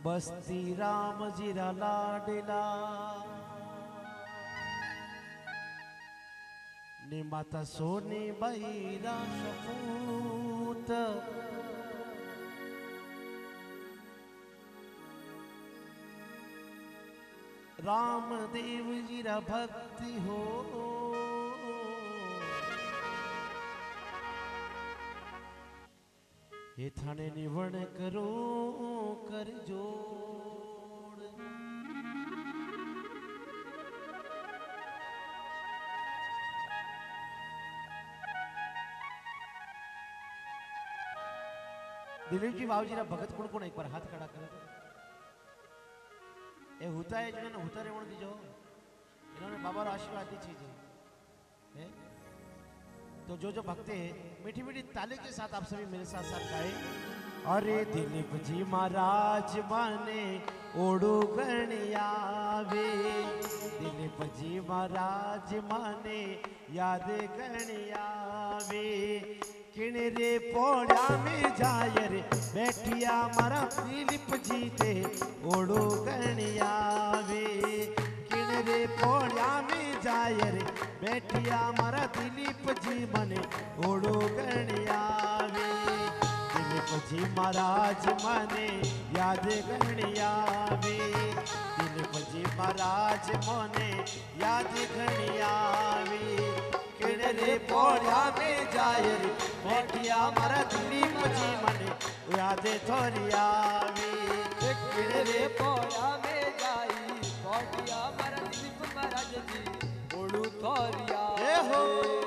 बस्ती राम जीरा लाडला ने माता सोनी बैरा सपूत रामदेव जीरा भक्ति हो हे थाने निवण करो कर जोड़ दिलीप जी बाबूजी भगत कौन कौन एक बार हाथ खड़ा करो ए होता है जिन्होंने होता रेवण दीजो इन्होंने बाबा रो आशीर्वाद दी चीज है तो जो भक्त है मीठी मीठी ताली के साथ आप सभी मेरे साथ साथ गाए। अरे दिलीप जी महाराज माने ओडू गणियावे दिलीप जी महाराज माने याद गणियावे किण रे पोड़ा में जायर बैठिया मारा दिलीप जी ते ओडू गणियावे किण रे पोड़ा में जायर बैठिया मारा दिलीप जी मने ओडो गणियावे दिलीप जी महाराज मने याद गणियावे दिलीप जी महाराज मने याद गणियावे किण रे पोड़ा में जायर बैठिया मारा दिलीप जी मने याद थोरियावे किण रे पोड़ा में जाई बैठिया मारा दिलीप महाराज जी ओडू थोरिया हो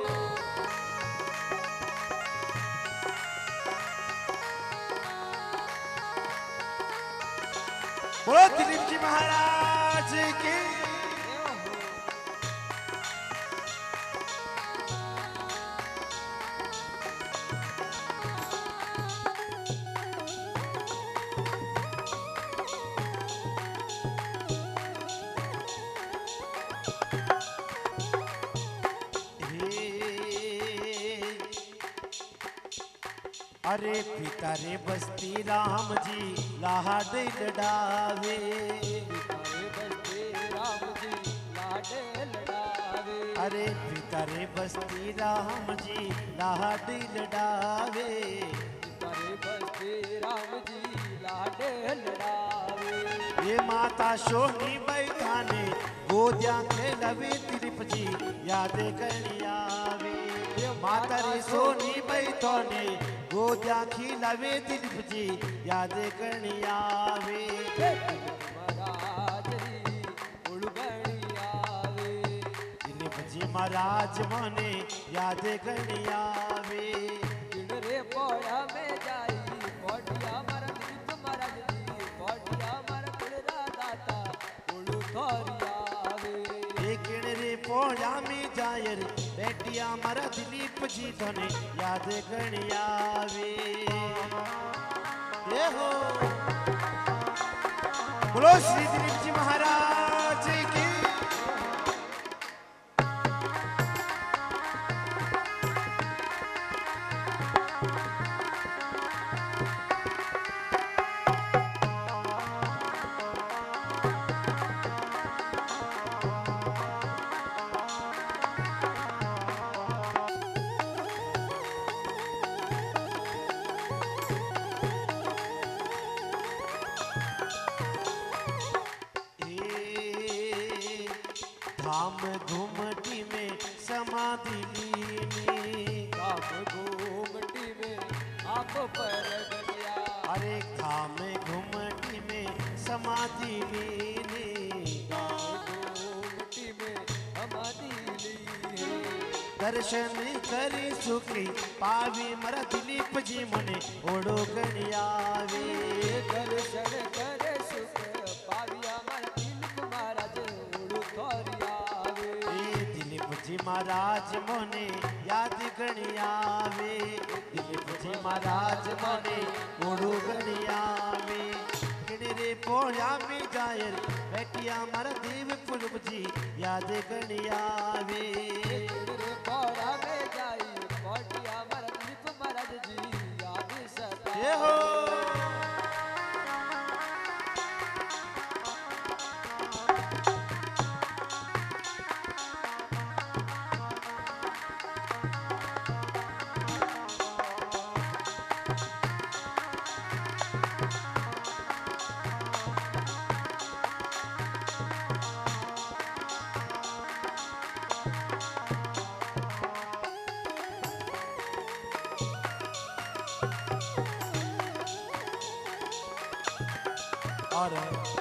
बोलो दिलीप जी महाराज की अरे पिता रे बस्ती राम जी लाड लड़ावे अरे पिता रे बस्ती राम जी लाड लड़ावे ये माता सोनी बैठाने गोदिया खेलवे दिलीप जी याद गणियावे माता रे सोनी बैठाने गोदिया खिलावे दिलीप जी याद गणियावे दिलीप जी महाराज मने याद गणियावे रे पोड़ा में जाई पोटिया मर दिलीप महाराज जी पोटिया मर कुलरा दाता ओडू थोरियावे लेकिन रे पोड़ा में जायर बैठिया मारा दिलीप जी धने याद गणियावे ये हो बोलो श्री दिलीप जी महाराज की धाम घूमटी में समाधि लीनी धाम घूमटी में आप पर गया अरे धाम घूमटी में समाधि लीनी धाम घूमटी में समाधि ली दर्शन करी सुखी पावी मरा दिलीप जी मने ओडो गणियावे दर्शन करे सुख पाविया मर दिलीप महाराज ओडू थोरियावे दिलीप जी महाराज मोने याद गणियावे दिलीप जी महाराज मोने ओडो गणियावे किण रे पोड़ा में जायर बैठिया मरा देव पुलप जी याद गणियावे पोड़ा में जाई पोटिया मर दिलीप महाराज जी याद सता हो और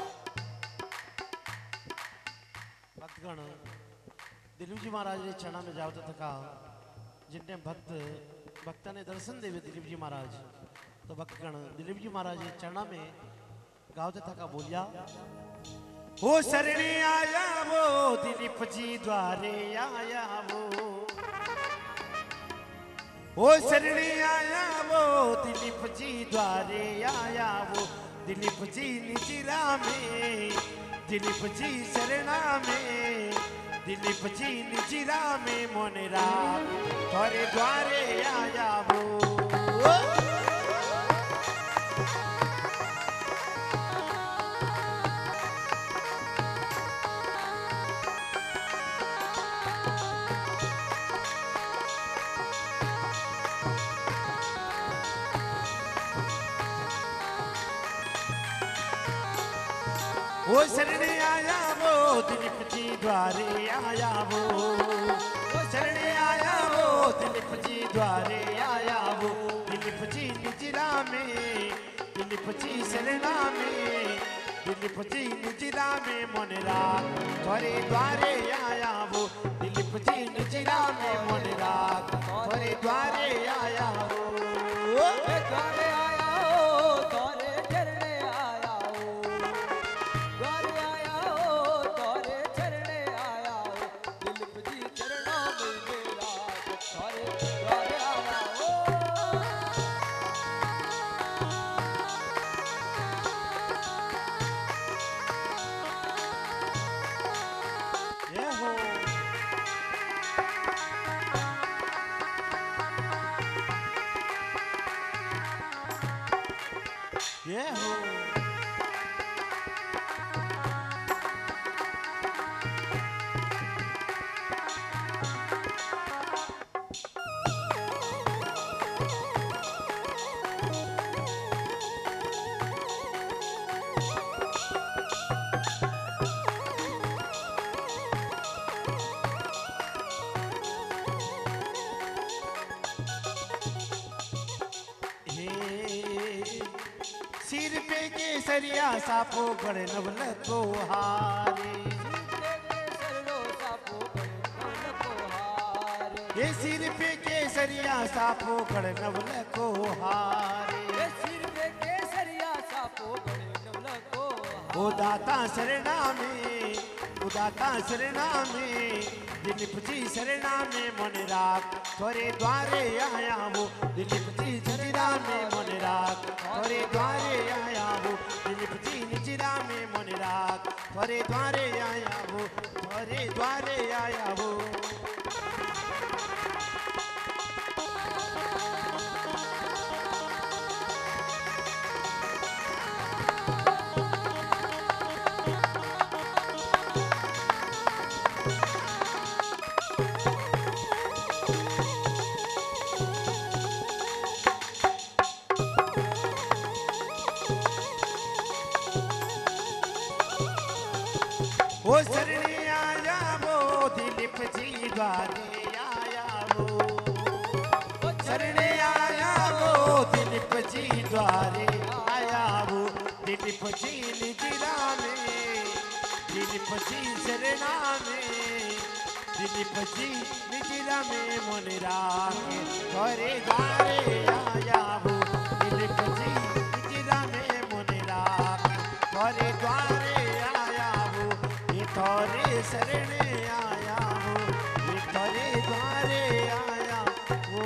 भक्तगण दिलीप जी महाराज ने चरणा में जावत थका जिनने भक्ता ने दर्शन देवे दिलीप जी महाराज तो भक्तगण दिलीप जी महाराज ने चरणा में गावत थका बोलिया वो शरणे आया वो दिलीप जी द्वारे आया वो शरणे आया वो दिलीप जी द्वारे आया वो दिलीप जी निजिरा में दिलीप जी शरणा में दिलीप जी निजिरा में मोनेरा थोरे द्वारे आया वो वो शरणे आया वो दिलीप जी द्वारे आया वो शरणे आया वो दिलीप जी द्वारे आया वो दिलीप जी निजिरा में दिलीप जी शरणा में दिलीप जी निजिरा में मोनेरा थोरे द्वारे आया वो दिलीप जी निजिरा में मोनेरा थोरे द्वारे आया वो द्वारे आया हो तोरे चरणे आया हो द्वारे आया हो तोरे चरणे आया हो दिलीप जी चरणों में मेरा तोरे द्वारे आया हो ये हो ये हो सिर पे केसरिया सापो गड़े नवल को हारे ये सिर पे केसरिया सापो गड़े नवल को हारे सिर पे केसरिया सापो बड़े नवल को ओ दाता शरणा में ओ दाता शरणा में दिलीप जी शरणा में मन राख थोरे द्वारे आया वो दिलीप जी निजिरा में मन राख थोरे द्वारे आया वो दिलीप जी निजिरा में मन राख थोरे द्वारे आया वो थोरे द्वारे आया वो वो शरणे आया वो दिलीप जी द्वारे आया वो शरणे आया वो दिलीप जी द्वारे आया वो दिलीप जी निजिरा में दिलीप जी शरणा में दिलीप जी निजिरा में मन राखे थोरे द्वारे आया वो दिलीप जी निजिरा में मन राखे थोरे द्वारे आया वो थोरे शरणे आया वो थोरे द्वारे आया वो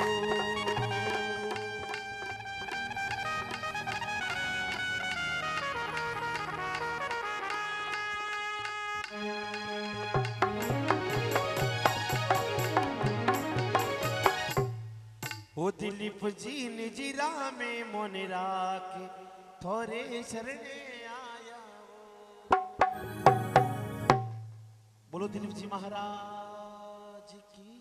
वो दिलीप जी निजिरा में मन राखे थोरे शरणे आया वो बोलो दिलीप जी महाराज की